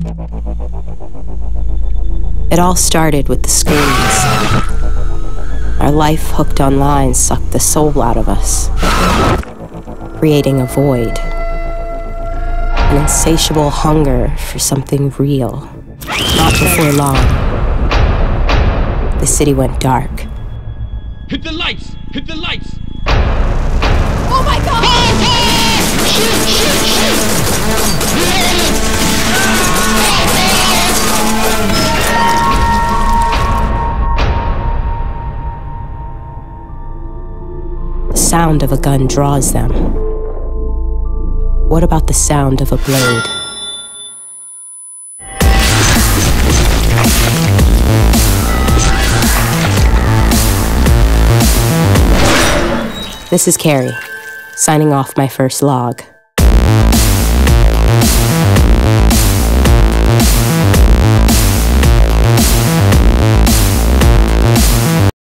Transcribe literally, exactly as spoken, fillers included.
It all started with the screens. Our life hooked online sucked the soul out of us, creating a void, an insatiable hunger for something real. Not before long, the city went dark. Hit the lights! Hit the lights! Oh my God! Shoot! Shoot! Shoot! The sound of a gun draws them. What about the sound of a blade? This is Carrie, signing off my first log.